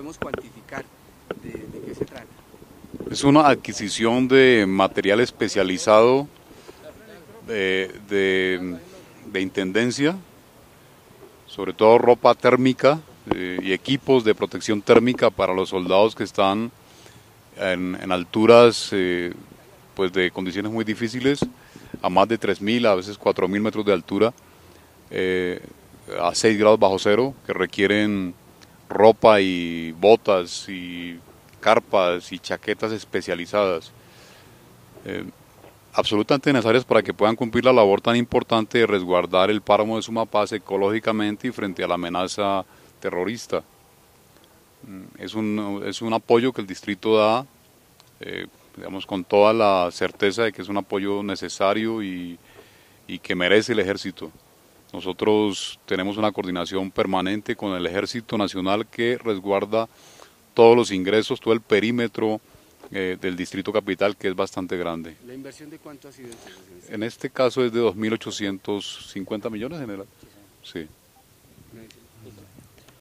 podemos cuantificar de qué se trata. Es una adquisición de material especializado de intendencia, sobre todo ropa térmica y equipos de protección térmica para los soldados que están en alturas pues de condiciones muy difíciles, a más de 3.000, a veces 4.000 metros de altura, eh, a 6 grados bajo cero, que requieren ropa y botas y carpas y chaquetas especializadas, eh, absolutamente necesarias para que puedan cumplir la labor tan importante de resguardar el páramo de Sumapaz ecológicamente y frente a la amenaza terrorista. Es un apoyo que el distrito da, digamos, con toda la certeza de que es un apoyo necesario y que merece el ejército. Nosotros tenemos una coordinación permanente con el Ejército Nacional que resguarda todos los ingresos, todo el perímetro del Distrito Capital, que es bastante grande. ¿La inversión de cuánto ha sido entonces? En este caso es de 2.850 millones, general. Sí.